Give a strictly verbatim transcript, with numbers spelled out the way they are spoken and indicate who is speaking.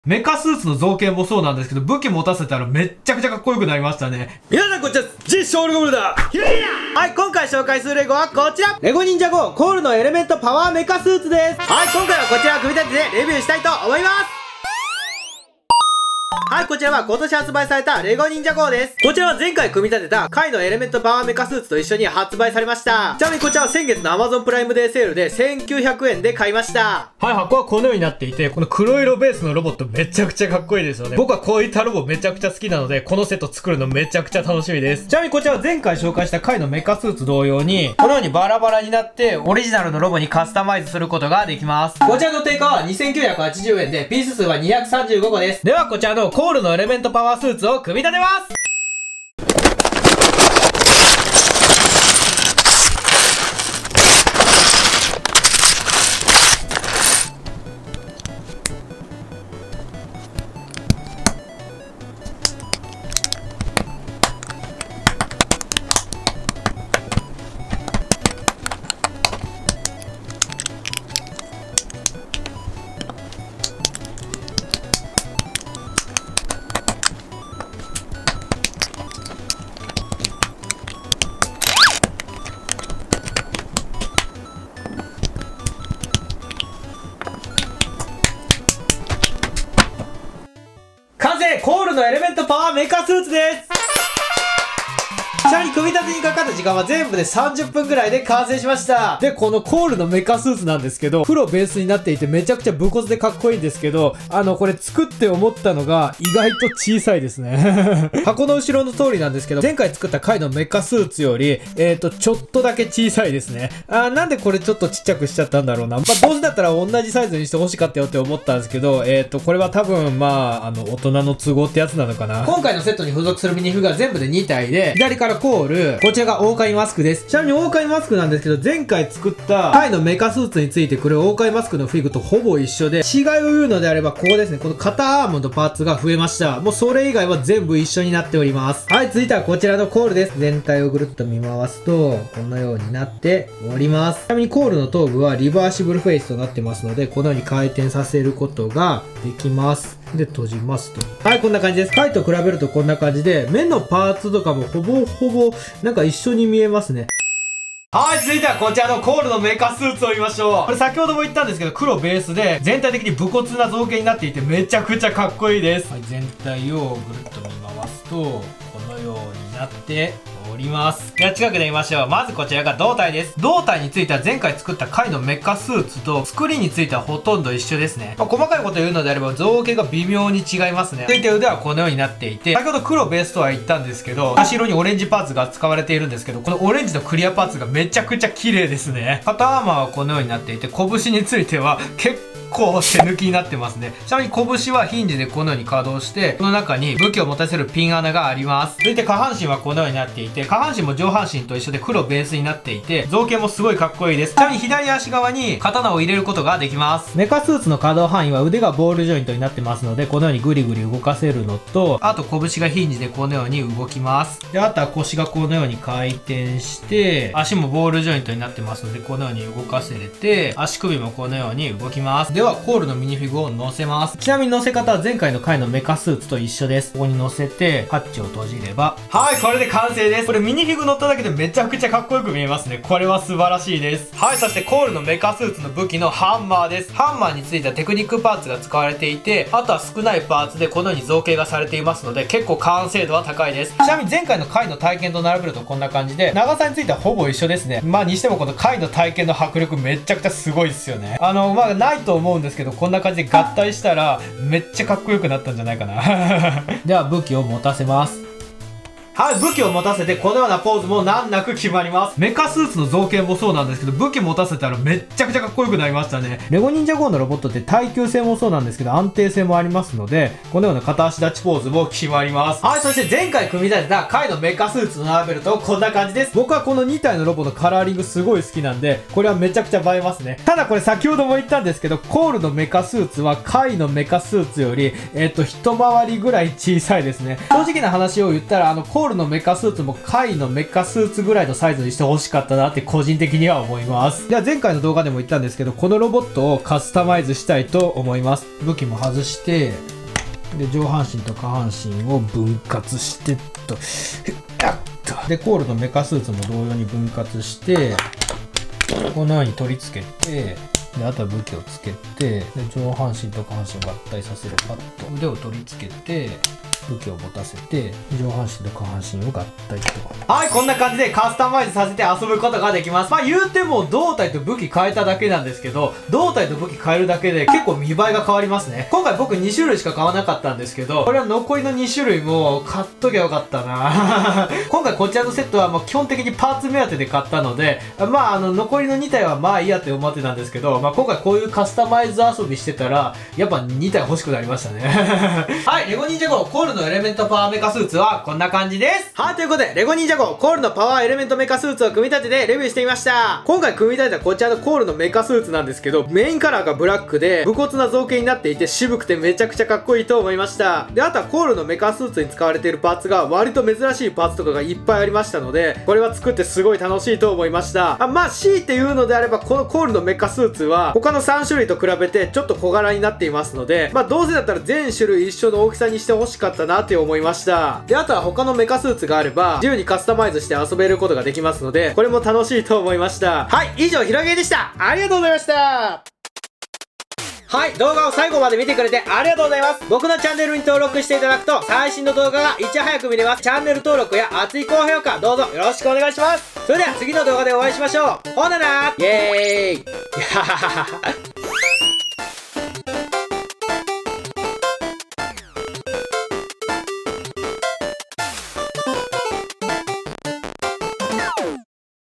Speaker 1: メカスーツの造形もそうなんですけど、武器持たせたらめっちゃくちゃかっこよくなりましたね。
Speaker 2: 皆さんこんにちは、ジ・ショールゴブルだ。はい、今回紹介するレゴはこちら。レゴ忍者ゴーコールのエレメントパワーメカスーツです。はい、今回はこちらを組み立ててレビューしたいと思います。はい、こちらは今年発売されたレゴ忍者ゴーです。こちらは前回組み立てた貝のエレメントパワーメカスーツと一緒に発売されました。ちなみにこちらは先月の Amazon プライムデーセールでせんきゅうひゃくえんで買いました。
Speaker 1: はい、箱はこのようになっていて、この黒色ベースのロボットめちゃくちゃかっこいいですよね。僕はこういったロボめちゃくちゃ好きなので、このセット作るのめちゃくちゃ楽しみです。ちなみにこちらは前回紹介した貝のメカスーツ同様に、このようにバラバラになってオリジナルのロボにカスタマイズすることができます。
Speaker 2: こちらの定価はにせんきゅうひゃくはちじゅうえんで、ピース数はにひゃくさんじゅうごこです。
Speaker 1: ではこちらのコールのエレメントパワースーツを組み立てます。
Speaker 2: 完成！コールのエレメントパワーメカスーツです。ちなみに組み立てにかかった時間は全部でさんじゅっぷんぐらいで完成しました。
Speaker 1: で、このコールのメカスーツなんですけど、黒ベースになっていてめちゃくちゃ武骨でかっこいいんですけど、あの、これ作って思ったのが意外と小さいですね。箱の後ろの通りなんですけど、前回作った貝のメカスーツより、えっと、ちょっとだけ小さいですね。あー、なんでこれちょっとちっちゃくしちゃったんだろうな。まあ、どうせだったら同じサイズにして欲しかったよって思ったんですけど、えっと、これは多分、まあ、あの、大人の都合ってやつなのかな。
Speaker 2: 今回のセットに付属するミニフグは全部でにたいで、左からコール、こちらがオオカミマスクです。ちなみにオオカミマスクなんですけど、前回作った貝のメカスーツについてくるオオカミマスクのフィグとほぼ一緒で、違いを言うのであればここですね。この肩アームのパーツが増えました。もうそれ以外は全部一緒になっております。はい、続いてはこちらのコールです。全体をぐるっと見回すと、このようになっております。ちなみにコールの頭部はリバーシブルフェイスとなってますので、このように回転させることができます。で、閉じますと。はい、こんな感じです。貝と比べるとこんな感じで、目のパーツとかもほぼほぼ、なんか一緒に見えますね。はい、続いてはこちらのコールのメカスーツを見ましょう。これ先ほども言ったんですけど、黒ベースで全体的に武骨な造形になっていてめちゃくちゃかっこいいです。はい、全体をぐるっと見回すと、このようになっております。では近くで見ましょう。まずこちらが胴体です。胴体については前回作った貝のメカスーツと作りについてはほとんど一緒ですね。まあ、細かいことを言うのであれば造形が微妙に違いますね。続いて腕はこのようになっていて、先ほど黒ベースとは言ったんですけど、足色にオレンジパーツが使われているんですけど、このオレンジのクリアパーツがめちゃくちゃ綺麗ですね。肩アーマーはこのようになっていて、拳については結構結構手抜きになってますね。ちなみに拳はヒンジでこのように稼働して、この中に武器を持たせるピン穴があります。続いて下半身はこのようになっていて、下半身も上半身と一緒で黒ベースになっていて、造形もすごいかっこいいです。ちなみに左足側に刀を入れることができます。メカスーツの可動範囲は腕がボールジョイントになってますので、このようにグリグリ動かせるのと、あと拳がヒンジでこのように動きます。で、あとは腰がこのように回転して、足もボールジョイントになってますので、このように動かせれて、足首もこのように動きます。では、コールのミニフィグを乗せます。ちなみに乗せ方は前回の貝のメカスーツと一緒です。ここに乗せて、ハッチを閉じれば。はい、これで完成です。これミニフィグ乗っただけでめちゃくちゃかっこよく見えますね。これは素晴らしいです。はい、そしてコールのメカスーツの武器のハンマーです。ハンマーについてはテクニックパーツが使われていて、あとは少ないパーツでこのように造形がされていますので、結構完成度は高いです。ちなみに前回の貝の体験と並べるとこんな感じで、長さについてはほぼ一緒ですね。まあにしてもこの貝の体験の迫力めちゃくちゃすごいですよね。あの、まあないと思うんですけど、こんな感じで合体したらめっちゃかっこよくなったんじゃないかな。では武器を持たせます。はい、武器を持たせてこのようなポーズも難なく決まります。メカスーツの造形もそうなんですけど、武器持たせたらめっちゃくちゃかっこよくなりましたね。レゴ忍者ゴーのロボットって耐久性もそうなんですけど、安定性もありますので、このような片足立ちポーズも決まります。はい、そして前回組み立てた貝のメカスーツと並べるとこんな感じです。僕はこのにたいのロボのカラーリングすごい好きなんで、これはめちゃくちゃ映えますね。ただこれ先ほども言ったんですけど、コールのメカスーツは貝のメカスーツより、えっと、一回りぐらい小さいですね。正直な話を言ったら、あの、コ
Speaker 1: コールのメカスーツもカイのメカスーツぐらいのサイズにしてほしかったなって個人的には思います。では前回の動画でも言ったんですけど、このロボットをカスタマイズしたいと思います。武器も外して、で上半身と下半身を分割してっと、でコールのメカスーツも同様に分割して、このように取り付けて、であとは武器をつけて、で上半身と下半身を合体させる。パッと腕を取り付けて、武器を持たせて、上半身と下半身を合体と。はい、こんな感じでカスタマイズさせて遊ぶことができます。まあ言うても胴体と武器変えただけなんですけど、胴体と武器変えるだけで結構見栄えが変わりますね。今回僕に種類しか買わなかったんですけど、これは残りのに種類も買っときゃよかったな今回こちらのセットはもう基本的にパーツ目当てで買ったので、まああの残りのに体はまあいいやって思ってたんですけど、まあ今回こういうカスタマイズ遊びしてたら、やっぱに体欲しくなりましたねはい、レゴ忍者号コールのエレメントパワーメカスーツはこんな感じです。はい、ということで、レゴ忍者号コールのパワーエレメントメカスーツを組み立ててレビューしてみました。今回組み立てたこちらのコールのメカスーツなんですけど、メインカラーがブラックで、武骨な造形になっていて渋くてめちゃくちゃかっこいいと思いました。で、あとはコールのメカスーツに使われているパーツが割と珍しいパーツとかがいっぱいありましたので、これは作ってすごい楽しいと思いました。あまあ、強いて言うのであれば、このコールのメカスーツは、他のさん種類と比べてちょっと小柄になっていますので、まあ、どうせだったら全種類一緒の大きさにしてほしかったなって思いました。で、あとは他のメカスーツがあれば、自由にカスタマイズして遊べることができますので、これも楽しいと思いました。はい、以上、ひろげでした。ありがとうございました。はい、動画を最後まで見てくれてありがとうございます。僕のチャンネルに登録していただくと、最新の動画がいち早く見れます。チャンネル登録や熱い高評価、どうぞよろしくお願いします。それでは次の動画でお会いしましょう。ほななーイエーイ